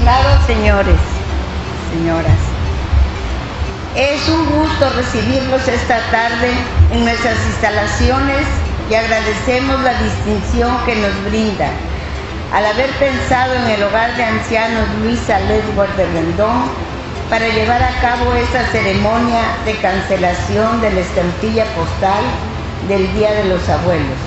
Estimados señores, señoras, es un gusto recibirlos esta tarde en nuestras instalaciones y agradecemos la distinción que nos brinda al haber pensado en el Hogar de Ancianos Luisa Ledward de Rendón para llevar a cabo esta ceremonia de cancelación de la estampilla postal del Día de los Abuelos.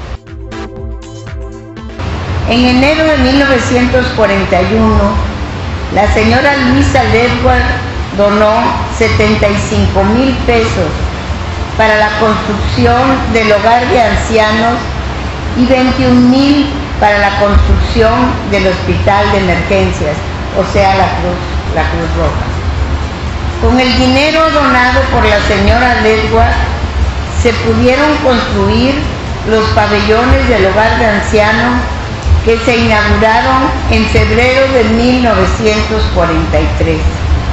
En enero de 1941, la señora Luisa Ledward donó 75,000 pesos para la construcción del hogar de ancianos y 21,000 para la construcción del hospital de emergencias, o sea, la Cruz Roja. Con el dinero donado por la señora Ledward, se pudieron construir los pabellones del hogar de ancianos que se inauguraron en febrero de 1943.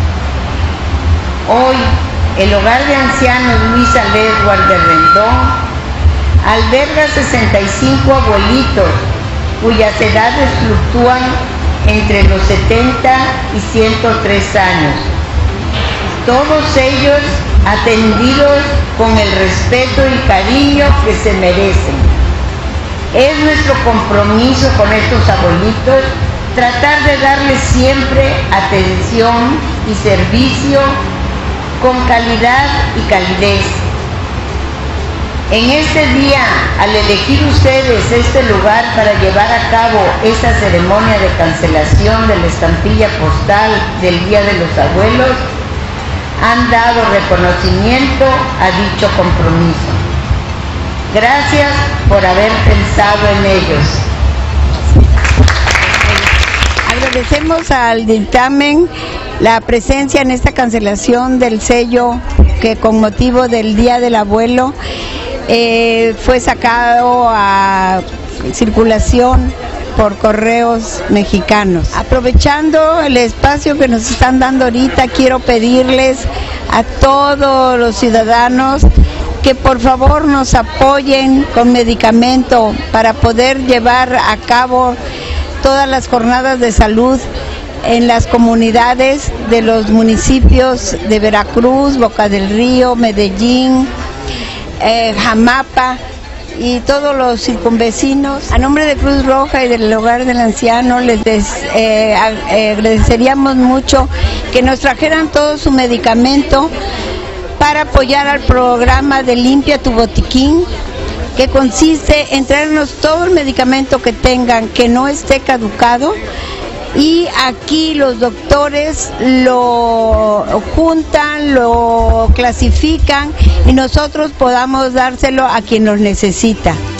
Hoy, el Hogar de Ancianos Luisa Ledward de Rendón alberga 65 abuelitos cuyas edades fluctúan entre los 70 y 103 años. Todos ellos atendidos con el respeto y cariño que se merecen. Es nuestro compromiso con estos abuelitos tratar de darles siempre atención y servicio con calidad y calidez. En este día, al elegir ustedes este lugar para llevar a cabo esta ceremonia de cancelación de la estampilla postal del Día de los Abuelos, han dado reconocimiento a dicho compromiso. Gracias por haber pensado en ellos. Agradecemos al dictamen la presencia en esta cancelación del sello que con motivo del Día del Abuelo fue sacado a circulación por Correos Mexicanos. Aprovechando el espacio que nos están dando ahorita, quiero pedirles a todos los ciudadanos que por favor nos apoyen con medicamento para poder llevar a cabo todas las jornadas de salud en las comunidades de los municipios de Veracruz, Boca del Río, Medellín, Jamapa y todos los circunvecinos. A nombre de Cruz Roja y del Hogar del Anciano les agradeceríamos mucho que nos trajeran todo su medicamento para apoyar al programa de Limpia tu Botiquín, que consiste en traernos todo el medicamento que tengan que no esté caducado, y aquí los doctores lo juntan, lo clasifican y nosotros podamos dárselo a quien nos necesita.